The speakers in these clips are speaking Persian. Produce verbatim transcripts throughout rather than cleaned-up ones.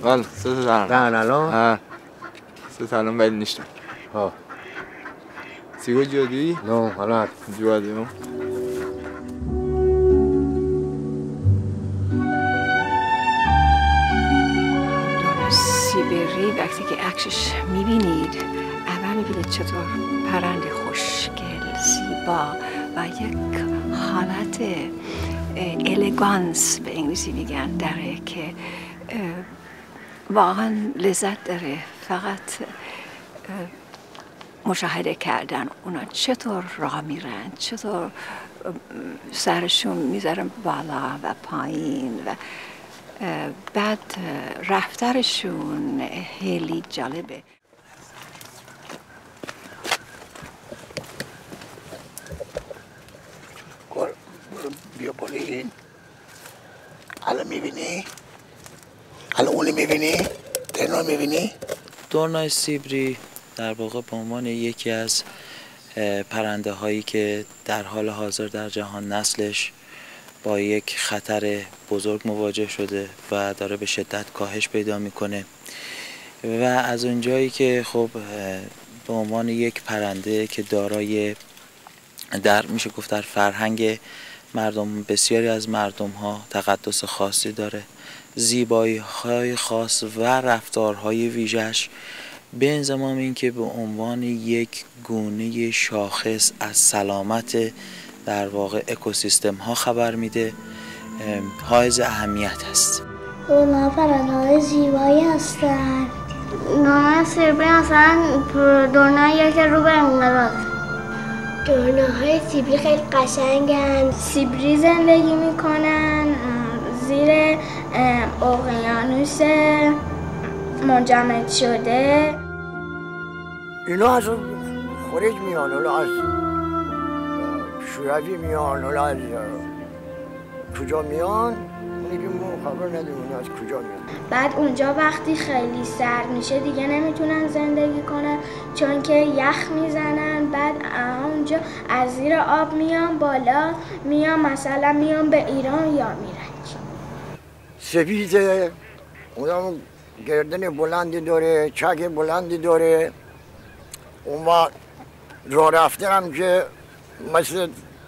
بله سه تا دارم. دارن الان؟ ها سه تا الان ولی نیستم. ها سیگو جادی؟ نه حالا جادی. سیبری وقتی که عکسش میبینید اول میبینید چطور پرنده خوشگل زیبا و یک حالت الگانس به انگلیسی میگن داره که واقعا لذت داره فقط مشاهده کردن اونا چطور راه میرن، چطور سرشون میذارن بالا و پایین و بعد رفتارشون خیلی جالبه. بیا بالین. الان میبینی؟ الان اونی میبینی؟ درنا میبینی؟ دورنای سیبری در واقع به عنوان یکی از پرنده هایی که در حال حاضر در جهان نسلش با یک خطر بزرگ مواجه شده و داره به شدت کاهش پیدا میکنه و از اونجایی که خب به عنوان یک پرنده که دارای در میشه گفت در فرهنگ مردم بسیاری از مردم ها تقدس خاصی داره، زیبایی های خاص و رفتارهای ویژه‌اش به انضمام این که به عنوان یک گونه شاخص از سلامت در واقع اکوسیستم ها خبر میده حائز اهمیت هست. اونا پرنده های زیبایی هستن. دورنای سیبری اصلا دورنایی که رو به انقراض. دورناهای سیبری خیلی قشنگن. سیبری زندگی میکنن زیر اقیانوس منجمد شده. اینا از خارج میان، حالا از شوروی میان، حالا از کجا میان اونی که ما خبر نداریم از کجا میان. بعد اونجا وقتی خیلی سرد میشه دیگه نمیتونن زندگی کنن چون که یخ میزنن. بعد اونجا از زیر آب میان بالا، میان مثلا میان به ایران یا میرن. سفیده اونم گردن بلندی داره، چک بلندی داره. اون وقت راه رفته هم که مثل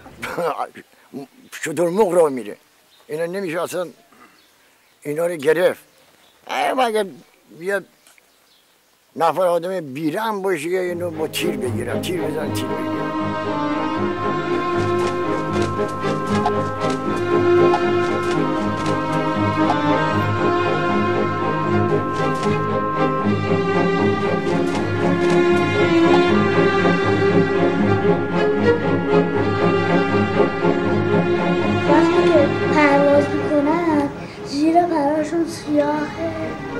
شترمرغ راه میره. اینا نمیشه اصلا اینا رو گرفت. اگه بیاد نفر آدم بیرم باشه اینو با تیر بگیرم، تیر بزن تیر بگیرم. وقتی که پرواز میکنن زیر پرشون سیاهه.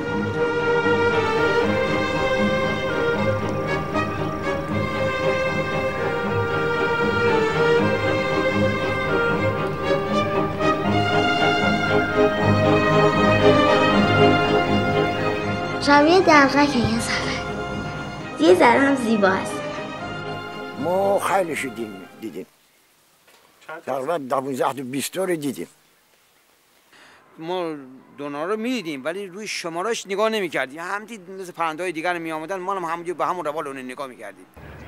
شبیه دلغک یه ذره یه ذره هم زیبا هست. ما خیلیشو دیدیم، تقریبا دوازده تا بیست تا رو دیدیم. ما دونا رو میدیدیم ولی روی شمارش نگاه نمیکردیم، همین مثل پرنده‌های دیگر می آمدن ما هم همونجوری به همون روال اون نگاه میکردیم.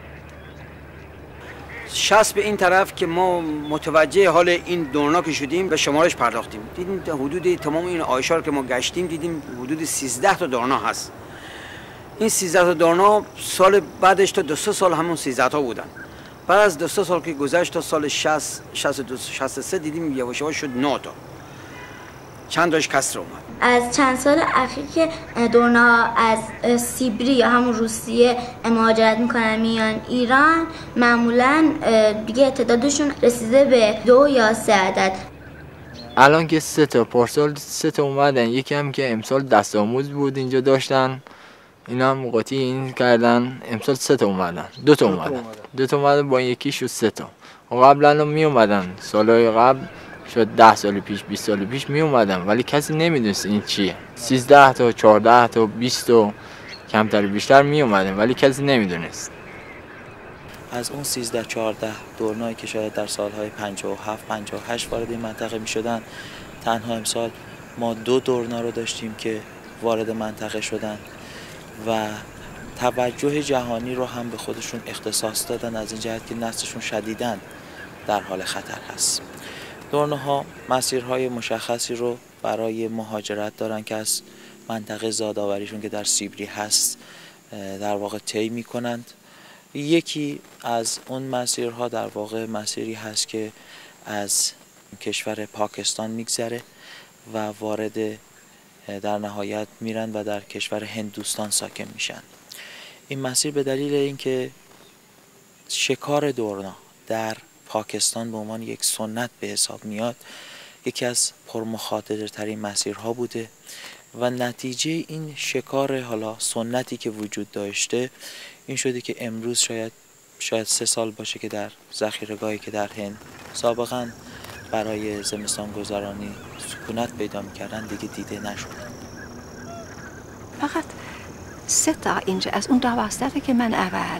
شصت به این طرف که ما متوجه حال این دونا که شدیم به شمارش پرداختیم، دیدیم حدود تمام این آیشار که ما گشتیم دیدیم حدود سیزده تا دونا هست. این سیزده تا دونا سال بعدش تا دو سه سال همون سیزده تا بودن. بعد از دو سه سال که گذشت تا سال شصت شصت و دو شصت و سه دیدیم یواش یواش شد نه تا. چند تاش کسر اومد. از چند سال اخیر که دورنا از سیبری یا همون روسیه مهاجرت میکنن میان ایران، معمولا دیگه تعدادشون رسیده به دو یا سه عدد. الان که سه تا پارسال سه تا اومدن، یکی هم که امسال دست آموز بود اینجا داشتن، اینا هم قاطی این کردن، امسال سه تا اومدن، دو تا اومدن دو تا اومدن با یکیش و سه تا. قبلا می اومدن سالهای قبل شد ده سال پیش بیست سال پیش می اومدن ولی کسی نمیدونست این چیه. سیزده تا چهارده تا بیست تا کمتر بیشتر می اومدن ولی کسی نمیدونست. از اون سیزده چهارده دورنایی که شاید در سالهای پنجاه و هفت پنجاه و هشت وارد این منطقه می شدن، تنها امسال ما دو دورنا رو داشتیم که وارد منطقه شدن و توجه جهانی رو هم به خودشون اختصاص دادن، از این جهت که نسلشون شدیداً در حال خطر هست. دورنه ها مسیرهای مشخصی رو برای مهاجرت دارن که از منطقه زادآوریشون که در سیبری هست در واقع طی می‌کنند. یکی از اون مسیرها در واقع مسیری هست که از کشور پاکستان میگذره و وارد در نهایت میرن و در کشور هندوستان ساکن میشن. این مسیر به دلیل اینکه شکار دورنا در پاکستان به عنوان یک سنت به حساب میاد، یکی از پرمخاطره ترین مسیرها بوده و نتیجه این شکار حالا سنتی که وجود داشته این شده که امروز شاید شاید سه سال باشه که در ذخیره‌گاهی که در هند سابقاً برای زمستان گذرانی سکونت پیدا می‌کردن دیگه دیده نشد. فقط سه تا اینجا از اون دوازده که من اول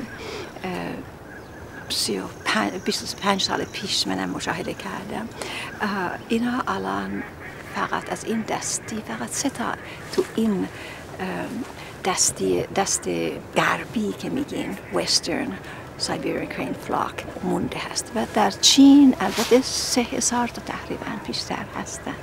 بیست و پنج سال پیش منم مشاهده کردم، اینا الان فقط از این دستی فقط سه تا تو این دستی دست غربی که میگین وسترن Siberian Crane flock مونده هست و در چین البته سه هزار تا تقریبا بیشتر هستن.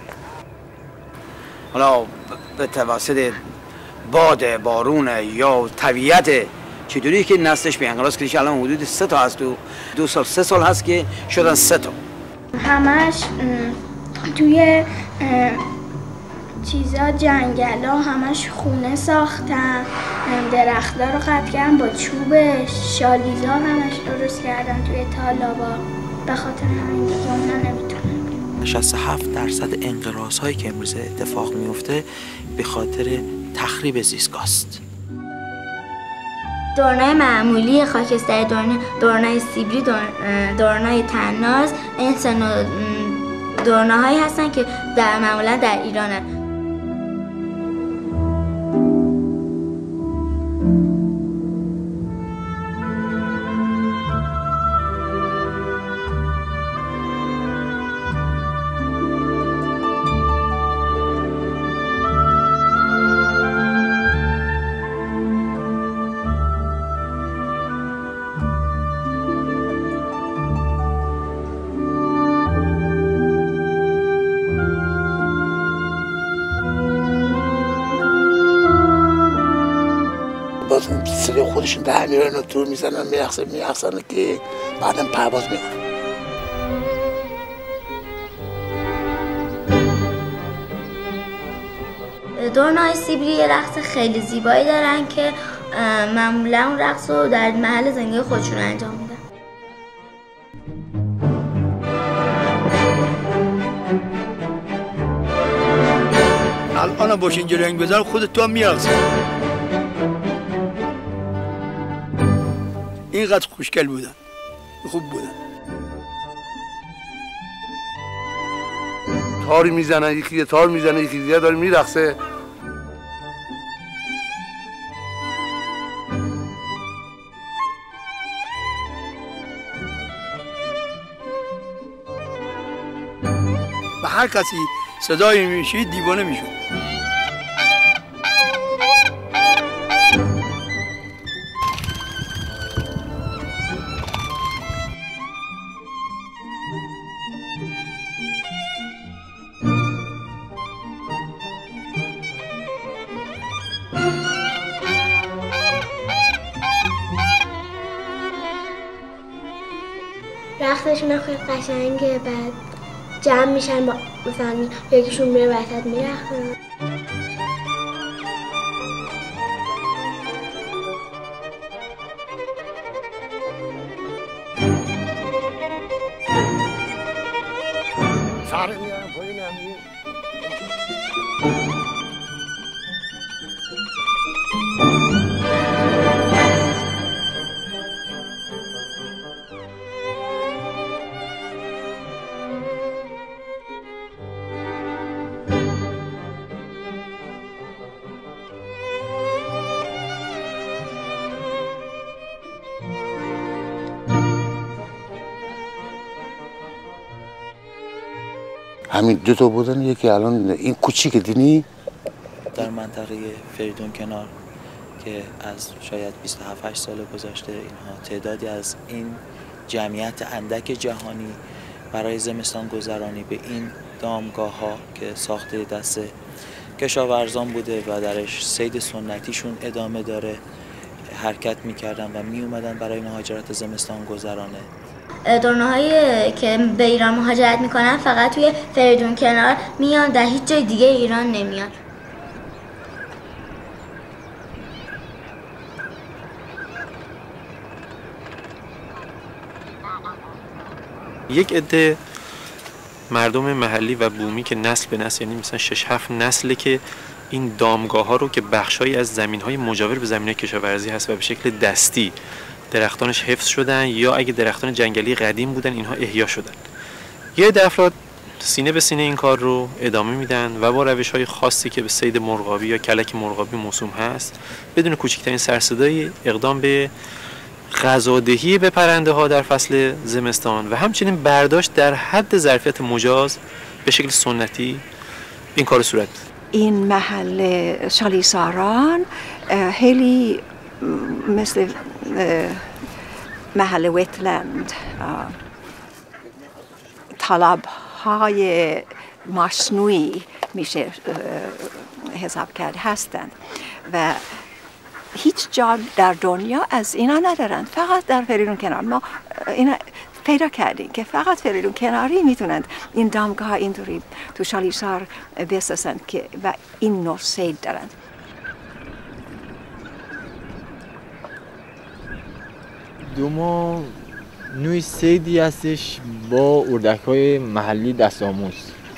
حالا به توسط باد بارون یا طبیعت چطوری که نسلش به انقراض کردش، الان حدود سه تا هست، تو دو سال سه سال هست که شدن سه تا. همش توی چیزا جنگل ها همش خونه ساختن، درخت‌ها رو قطع کردن با چوب شالیزا همش درست کردن توی تالابا، به خاطر همین دیگه اونا نمیتونن. شصت و هفت درصد انقراض هایی که امروز اتفاق میفته به خاطر تخریب زیستگاه است. دورنای معمولی خاکستری، دورنای سیبری، دورنای تناز، این سه دورناهایی هستن که در معمولا در ایرانن. صدای خودشون در میرن و تور میزنن میرخصن میرخصن که بعدم پرواز میکنن. دورنای سیبری یه رقص خیلی زیبایی دارن که معمولا اون رقص رو در محل زندگی خودشون انجام میدن. الان باشین جلوی این بذار خودت تو هم میرقصی. اینقدر خوشگل بودن، خوب بودن. تاری میزنن، یکی تار میزنه، یکی دیگه داره میرقصه. به هر کسی صدای میشید دیوانه میشد. رقصشون خیلی قشنگه، بعد جمع میشن با مثلا یکیشون میره وسط میرقصن. سر میارم پایین همین. همین دو تا بودن، یکی الان این کوچیک دینی در منطقه فریدون کنار که از شاید بیست و هفت سال گذشته اینها تعدادی از این جمعیت اندک جهانی برای زمستان گذرانی به این دامگاه ها که ساخته دست کشاورزان بوده و درش صید سنتیشون ادامه داره حرکت میکردن و میومدن برای مهاجرت زمستان گذرانه. دورنه‌هایی که به ایران مهاجرت میکنن فقط توی فریدون کنار میان، در هیچ جای دیگه ایران نمیان. یک عده مردم محلی و بومی که نسل به نسل، یعنی مثلا شش هفت نسله که این دامگاه ها رو که بخشایی از زمین های مجاور به زمین های کشاورزی هست و به شکل دستی درختانش حفظ شدن یا اگه درختان جنگلی قدیم بودن اینها احیا شدن. یه عده افراد سینه به سینه این کار رو ادامه میدن و با روش های خاصی که به صید مرغابی یا کلک مرغابی موسوم هست بدون کوچکترین سرصدایی اقدام به غذادهی به پرنده ها در فصل زمستان و همچنین برداشت در حد ظرفیت مجاز به شکل سنتی این کار صورت میده. این محل شالیساران خیلی مثل محل وتلند طلب های مصنوعی میشه حساب کرد هستند و هیچ جا در دنیا از اینا ندارند، فقط در فریدون کنار. ما اینا پیدا کردیم که فقط فریدون کناری میتونند این دامگاه ها اینطوری تو شالیسار بسازند که و این نوع صید دارند. دوما نوع صیدی هستش با اردک های محلی دست آموز.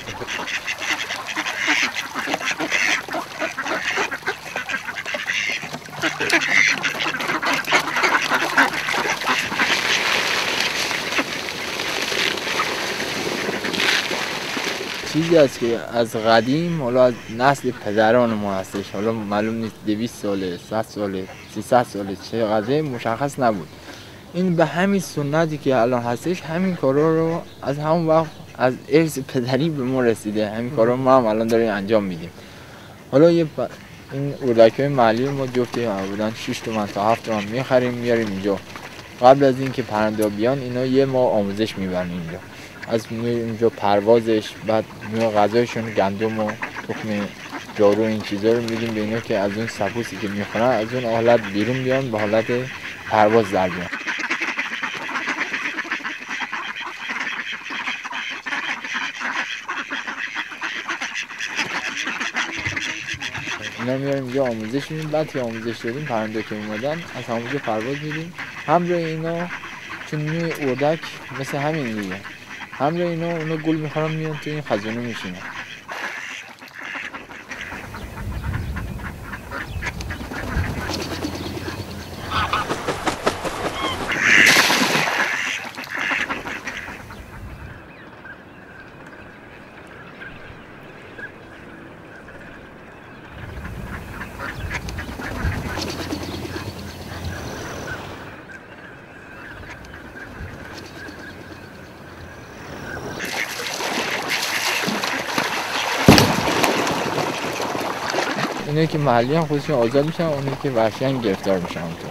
چیزی است که از قدیم حالا از نسل پدران ما هستش، حالا معلوم نیست دویست ساله، صد ساله، سیصد ساله چقدر مشخص نبود. این به همین سنتی که الان هستش همین کارا رو از همون وقت از ارث پدری به ما رسیده، همین کارا ما هم الان داریم انجام میدیم. حالا یه ب... این اردک‌های محلی ما جفتی بودن شش تومن تا هفت تومن میخریم میاریم اینجا. قبل از اینکه پرنده بیان اینا یه ماه آموزش میبرن اینجا. از اینجا پروازش، بعد نوع غذایشون گندم و تخم جارو این چیزا رو میدیم به اینا که از اون سبوسی که میخورن از اون حالت بیرون بیان به حالت پرواز در بیان. اینا میاریم اینجا آموزش میدیم، بعد که آموزش دادیم پرنده که اومدن از همونجا پرواز میدیم. همراه اینا چون نوع اردک مثل همین دیگه، همراه اینا اونا گل میخورن میان تو این خزانه میشینن. اینایی که محلی هم خودشون آزاد میشن، اونایی که وحشی هم گرفتار میشن. اونطور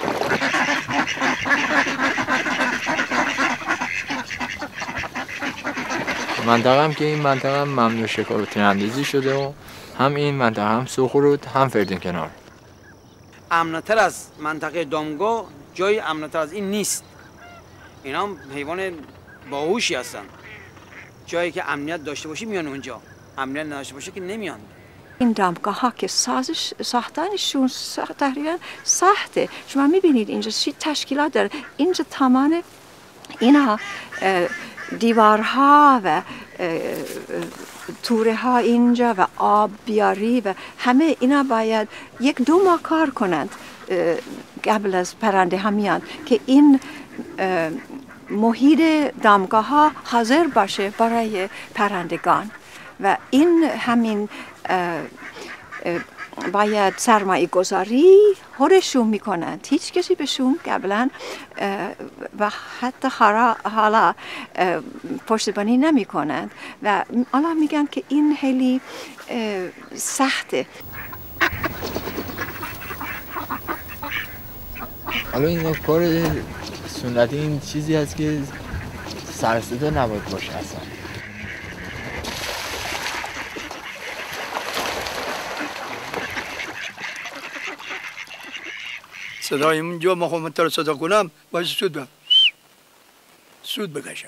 منطقه هم که این منطقه هم ممنوع شکار و تیراندازی شده و هم این منطقه هم سوخورود هم فریدون کنار. امن‌تر از منطقه دامگاه جای امن‌تر از این نیست. اینا هم حیوان باهوشی هستن. جایی که امنیت داشته باشی میان اونجا، امنیت نداشته باشه که نمیان. این دامگاه ها که سازش ساختنشون تقریبا سخته. شما میبینید اینجا چی تشکیلات داره. اینجا تمام اینا دیوارها و توره ها اینجا و آب بیاری و همه اینا باید یک دو ماه کار کنند قبل از پرنده ها میان که این محیط دامگاه ها حاضر باشه برای پرندگان. و این همین باید سرمایه گذاری خودشون میکنند، هیچ کسی بهشون قبلا و حتی حالا پشتیبانی نمی کنند و حالا میگن که این خیلی سخته. حالا این کار سنتی این چیزی هست که سر صدا نباید باشه اصلا. صدای اونجا ما خواهم تا رو صدا کنم باید سود بم سود بکشم.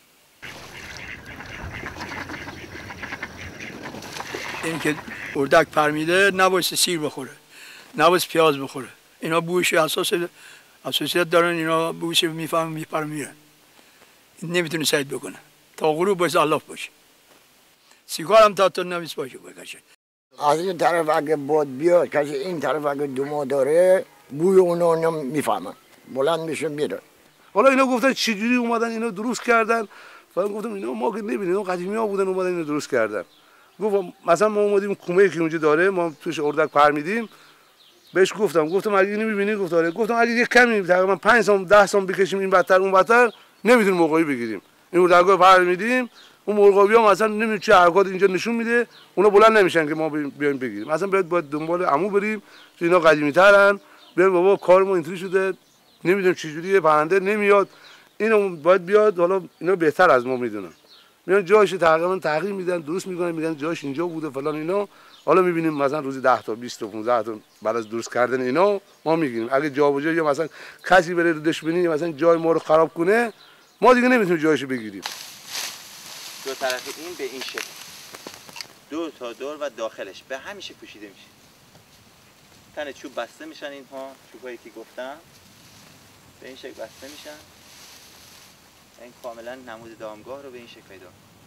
این که اردک پرمیده نباید سیر بخوره، نباید پیاز بخوره. اینا بوش اساس اساسیت دارن، اینا بوش میفهم میپر میرن. نمیتونه سید بکنه تا غروب باید علاف باشه. سیگار هم تا تا نمیس باشه بکشه. از این طرف اگه باد بیاد کسی این طرف اگه دما داره بوی اونا میفهمن، بلند میشه میره. حالا اینا گفتن چجوری اومدن اینا درست کردن؟ فقط گفتم اینا ما که نمی‌بینیم، اینا قدیمی ها بودن اومدن اینو درست کردن. گفتم مثلا ما اومدیم کومه که اونجا داره، ما توش اردک پر میدیم. بهش گفتم گفتم اگه اینو می‌بینی گفت آره. گفتم اگه یه کمی تقریبا پنج سام ده سام بکشیم این بدتر اون بدتر نمیتونیم مرغابی بگیریم. این اردک‌ها پر میدیم، اون مرغابی‌ها مثلا نمی‌دونم چه حرکات اینجا نشون میده، اونا بلند نمیشن که ما بیایم بگیریم. مثلا باید باید دنبال عمو بریم، اینا قدیمی‌ترن. بیان بابا کار ما اینطوری شده نمیدونم چجوریه، پرنده نمیاد، اینو باید بیاد. حالا اینا بهتر از ما میدونن، میان جایش تقریبا تغییر میدن، درست میکنن، میگن جایش اینجا بوده فلان اینا. حالا میبینیم مثلا روزی ده تا بیست تا پانزده تا بعد از درست کردن اینا ما میگیریم. اگه جا به جا یا مثلا کسی بره رو دشمنی مثلا جای ما رو خراب کنه، ما دیگه نمیتونیم جایش بگیریم. دو طرف این به این شکل، دور تا دور و داخلش به همین شکل پوشیده میشه. تن چوب بسته میشن، اینها چوبایی که گفتم به این شکل بسته میشن. این کاملا نمود دامگاه رو به این شکل پیدا.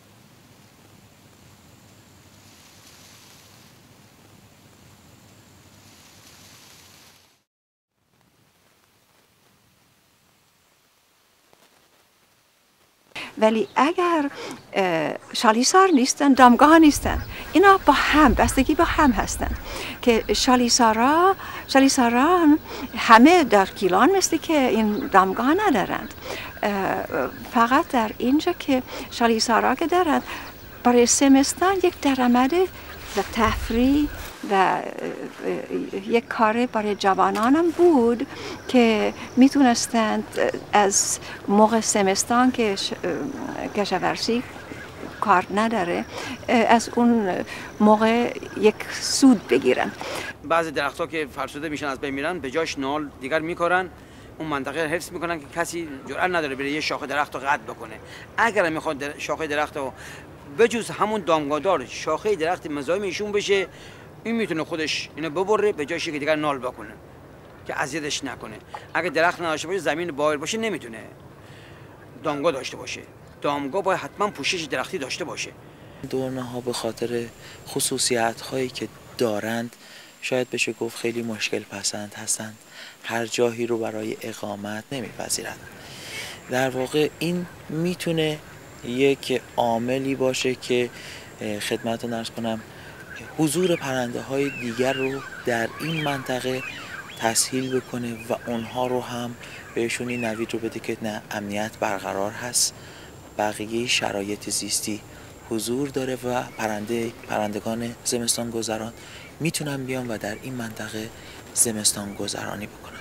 ولی اگر شالیسار نیستن، دامگاه نیستن، اینا با هم بستگی با هم هستن که شالیسارا شالیساران همه در گیلان مثل که این دامگاه ندارند. فقط در اینجا که شالیسارا که دارند برای سمستان یک درآمد و تفریح و یک کار برای جوانانم بود که میتونستند از موقع سمستان که کشاورزی کار نداره از اون موقع یک سود بگیرن. بعضی درخت‌ها که فرسوده میشن از بین میرن، به جاش نال دیگر میکارن، اون منطقه حفظ میکنن که کسی جرئت نداره بره یه شاخه درخت رو قطع بکنه. اگر میخواد شاخه درخت رو بجز همون دامگادار شاخه درخت مزاحم ایشون بشه، این میتونه خودش اینو ببره به جایش که دیگر نال بکنه که اذیتش نکنه. اگه درخت نداشته باشه، زمین بایر باشه، نمیتونه دامگاه داشته باشه. دامگاه باید حتما پوشش درختی داشته باشه. دورنه ها به خاطر خصوصیت هایی که دارند شاید بشه گفت خیلی مشکل پسند هستند، هر جایی رو برای اقامت نمیپذیرند. در واقع این میتونه یک عاملی باشه که خدمتتون عرض کنم حضور پرنده های دیگر رو در این منطقه تسهیل بکنه و اونها رو هم بهشون این نوید رو بده که نه، امنیت برقرار هست، بقیه شرایط زیستی حضور داره و پرنده پرندگان زمستان گذران میتونن بیان و در این منطقه زمستان گذرانی بکنن.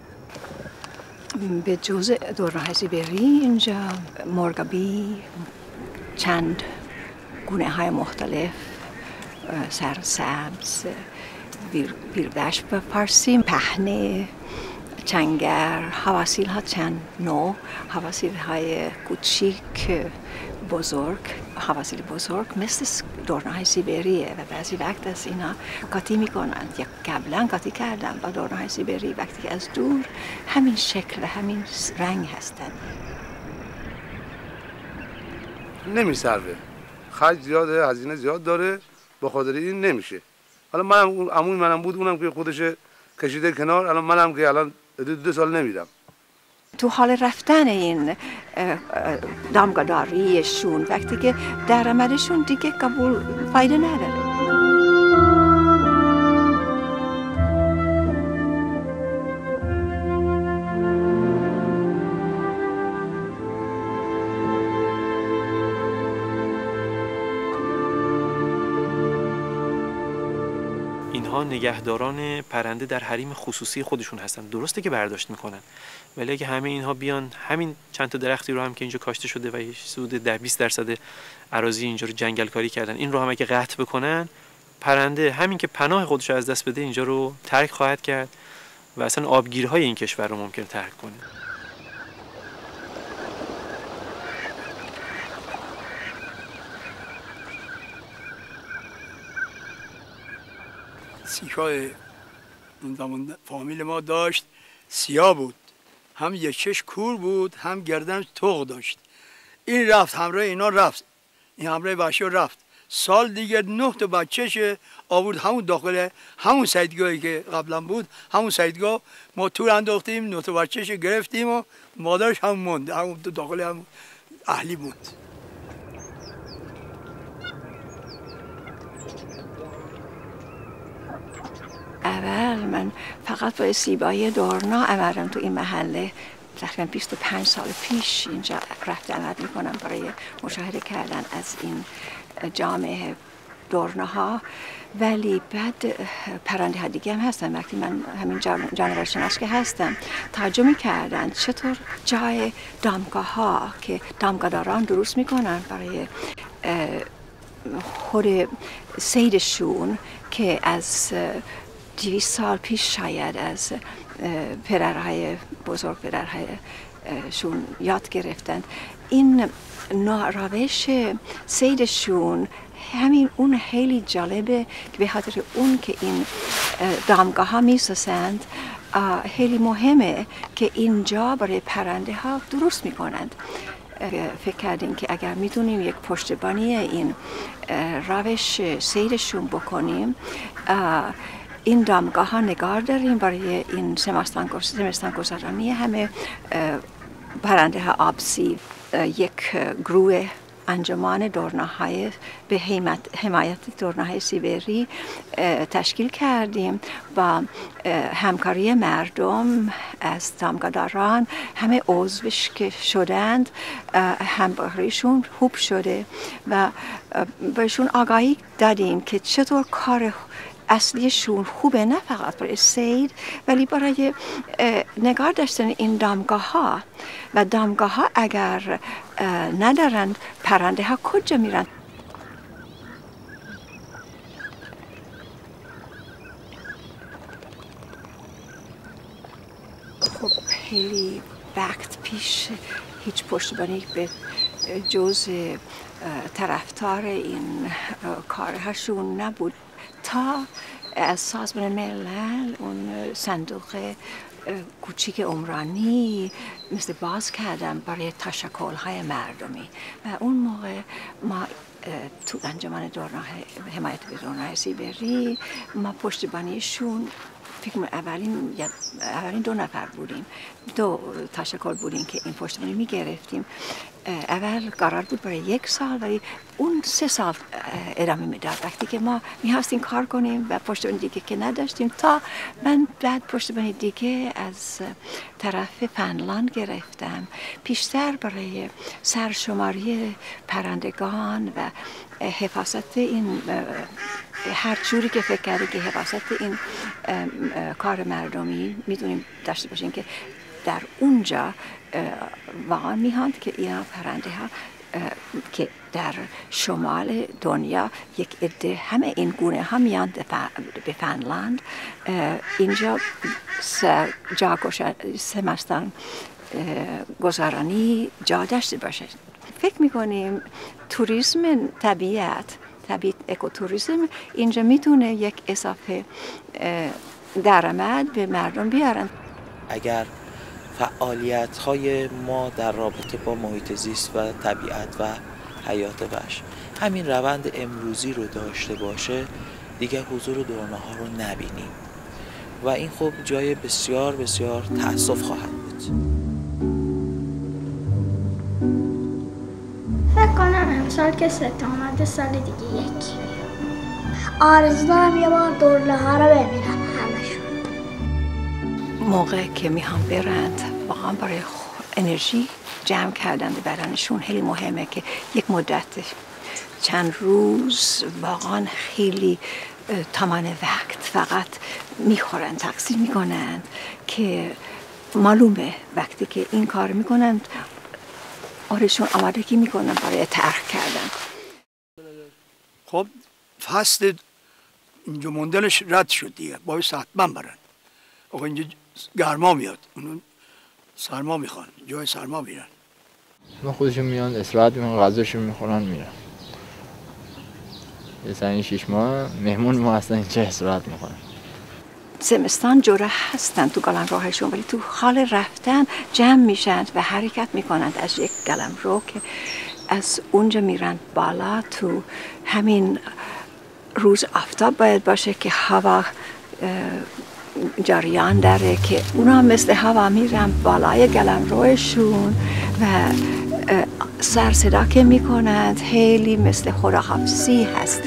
به جز دورنه‌های سیبری اینجا مرغابی، چند گونه های مختلف، سرسبز، بیردشت به فارسی، پهنه، چنگر، حواسیل ها چند نوع، حواسیل های کوچیک، بزرگ، حواسیل بزرگ مثل دورنه‌های سیبریه و بعضی وقت از اینا قاطی میکنند یا قبلا قاطی کردن با دورنه‌های سیبری وقتی که از دور همین شکل و همین رنگ هستند. نمیصرفه، خرج زیاده، هزینه زیاد داره، به خاطر این نمیشه. حالا منم عموی منم بود، اونم که خودش کشیده کنار، الان منم که الان دو, دو سال نمیرم. تو حال رفتن این دامگاداریشون وقتی که درآمدشون دیگه قبول فایده نداره. اینها نگهداران پرنده در حریم خصوصی خودشون هستن. درسته که برداشت میکنن، ولی اگه همه اینها بیان همین چند تا درختی رو هم که اینجا کاشته شده و حدود ده بیست درصد اراضی اینجا رو جنگل کاری کردن، این رو هم اگه قطع بکنن، پرنده همین که پناه خودش رو از دست بده اینجا رو ترک خواهد کرد و اصلا آبگیرهای این کشور رو ممکن ترک کنه. سیکای اون زمان فامیل ما داشت، سیاه بود، هم یک چش کور بود، هم گردنش توق داشت. این رفت همراه اینا رفت، این همراه وحشی رفت. سال دیگر نه تا بچه‌ش آورد همون داخل همون سیدگاهی که قبلا بود، همون سیدگاه ما تور انداختیم، نه تا بچه‌ش گرفتیم و مادرش هم موند، همون داخل همون اهلی موند. اول من فقط با زیبایی دورنا آمدم تو این محله. تقریبا بیست و پنج سال پیش اینجا رفت آمد میکنم برای مشاهده کردن از این جامعه دورناها. ولی بعد پرنده ها دیگه هم هستن. وقتی من همین جانورشناس که هستم تعجب میکردن چطور جای دامگاه ها که دامگاهداران درست میکنن برای خود صیدشون که از دویست سال پیش شاید از پدرهای بزرگ پدرهایشون یاد گرفتند. این روش صیدشون همین اون خیلی جالبه که به خاطر اون که این دامگاه ها میسازند خیلی مهمه که اینجا برای پرنده ها درست میکنند. فکر کردیم که اگر میتونیم یک پشتیبانی این روش صیدشون بکنیم، این دامگاه ها نگار داریم برای این زمستان گذرانی همه پرنده ها آبسیب. یک گروه انجمن دورناهای به حمایت دورناهای سیبری تشکیل کردیم با همکاری مردم از دامگاهداران. همه عضوش که شدند همکاریشون خوب شده و بهشون آگاهی دادیم که چطور کار اصلیشون خوبه، نه فقط برای صید ولی برای نگاه داشتن این دامگاه ها. و دامگاه ها اگر ندارند پرنده ها کجا میرن؟ خب خیلی وقت پیش هیچ پشتیبانی به جز طرفدار این کارهاشون نبود تا از سازمان ملل اون صندوق کوچیک عمرانی مثل باز کردم برای تشکل‌های مردمی و اون موقع ما تو انجمن دورناهای حمایت دورناهای سیبری ما پشتیبانیشون فکر کنم اولین اولین دو نفر بودیم، دو تشکل بودیم که این پشتیبانی میگرفتیم. اول قرار بود برای یک سال ولی اون سه سال ادامه میداد. وقتی که ما می‌خواستیم کار کنیم و پشتیبانی دیگه که نداشتیم تا من بعد پشتیبانی دیگه از طرف فنلاند گرفتم، بیشتر برای سرشماری پرندگان و حفاظت این هر جوری که فکر کردی که حفاظت این کار مردمی میدونیم داشته باشیم که در اونجا واقعا میهاند که اینا پرنده ها که در شمال دنیا یک عده همه این گونه ها میان به فنلاند اینجا جا زمستان گذرانی جا داشته باشه. فکر میکنیم توریسم طبیعت طبیعت اکوتوریسم اینجا میتونه یک اضافه درآمد به مردم بیارن. اگر فعالیت‌های ما در رابطه با محیط زیست و طبیعت و حیات وحش همین روند امروزی رو داشته باشه، دیگه حضور دورناها رو نبینیم و این خب جای بسیار بسیار تأسف خواهد بود. فکر کنم امسال که ست آمده سال دیگه یکی. آرزو دارم یه بار دورناها رو ببینم همشون. موقع که میخوام برند واقعا برای انرژی جمع کردن به بدنشون خیلی مهمه که یک مدت چند روز واقعا خیلی تمام وقت فقط میخورن، تقسیم میکنند که معلومه وقتی که این کار میکنند آرشون آمادگی میکنن برای ترک کردن. خب فصل اینجا موندنش رد شد دیگه، باید حتما برن. آقا اینجا گرما میاد، اونو سرما میخوان، جای سرما میرن. ما خودشون میان استراحت میکنن، غذاشون میخورن میرن. یه سن شیش ماه مهمون ما هستن اینجا استراحت میکنن. زمستان جوره هستن تو گلم راهشون، ولی تو حال رفتن جمع میشن و حرکت میکنند از یک گلم رو که از اونجا میرن بالا. تو همین روز آفتاب باید باشه که هوا جریان داره که اونا مثل هوا میرن بالای گلم روشون و سر صدا که میکنند خیلی مثل خداحافظی هست.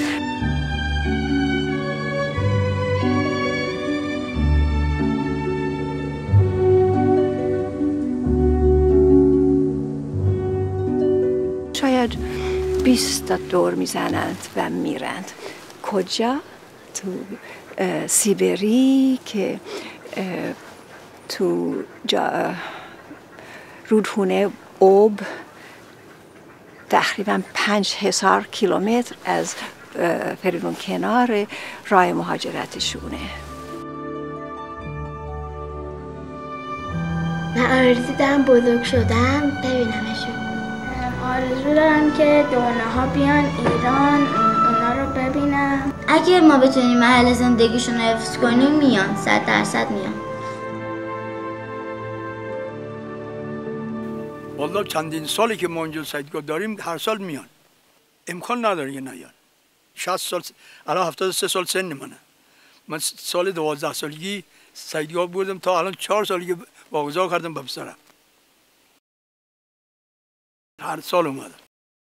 شاید بیست تا دور میزنند و میرند. کجا؟ تو سیبری که تو رودخونه اوب تقریبا پنج هزار کیلومتر از فریدون کنار راه مهاجرتشونه. من آرزو دارم بزرگ شدم ببینمشون. آرزو دارم که دورنه ها بیان ایران اونا رو ببینم. اگه ما بتونیم محل زندگیشون رو حفظ کنیم میان، صد درصد میان. والله چندین سالی که ما اینجا سیدگاه داریم هر سال میان. امکان نداره که نیان. شصت سال، الان هفتاد و سه سال سن منه. من سال دوازده سالگی سیدگاه بودم تا الان چهار سالی که واگذار کردم به پسرم. هر سال اومدم.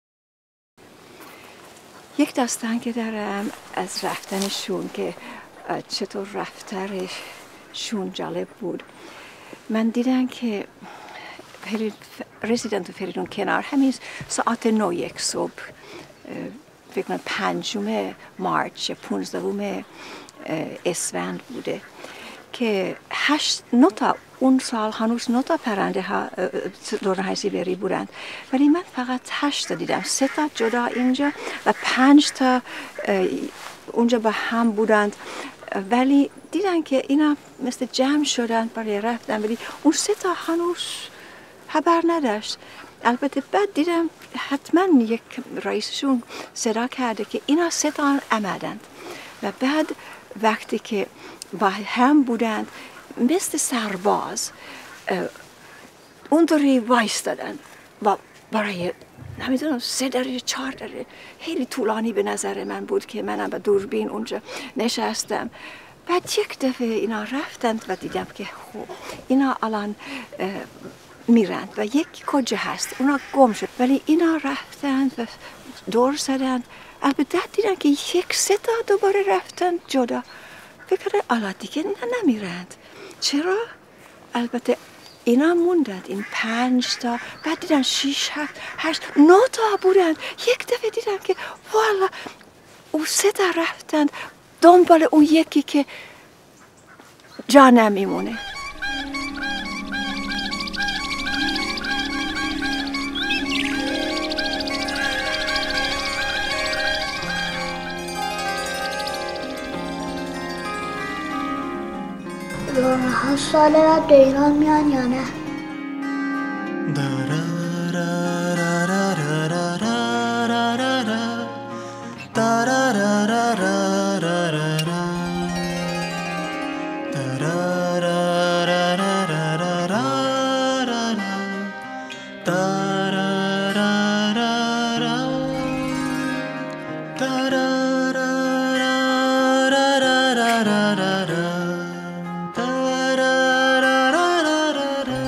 یک داستان که دارم از رفتنشون که چطور رفتنشون جالب بود. من دیدم که رسیدن تو فریدون کنار همین ساعت نو یک صبح، فکر کنم پنجم مارچ پونزدهم اسفند بوده که هشت نوتا اون سال هنوز نوتا پرنده ها دورنه های سیبری بودند، ولی من فقط هشت تا دیدم. سه تا جدا اینجا و پنج تا اونجا با هم بودند، ولی دیدن که اینا مثل جمع شدن برای رفتن، ولی اون سه تا هنوز خبر نداشت. البته بعد دیدم حتما یک رئیسشون صدا کرده که اینا سه تا آمدند و بعد وقتی که با هم بودند مثل سرباز اونطوری وایستادن و برای نمیدونم سه دره چهار دره خیلی طولانی به نظر من بود که منم با دوربین اونجا نشستم. بعد یک دفعه اینا رفتند و دیدم که خوب اینا الان میرند و یک کجا هست اونا گم شد، ولی اینا رفتند و دور زدند. البته دیدن که یک سه تا دوباره رفتند جدا. فکر الان دیگه نه نمیرند. چرا؟ البته اینا موندند این پنج تا، بعد دیدن شیش هفت هشت نه تا بودند. یک دفعه دیدن که والا او سه تا رفتند دنبال اون یکی که جا نمیمونه. دورنه ها سال بعد به ایران میان یا نه؟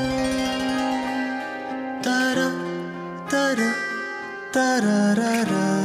Da da da da da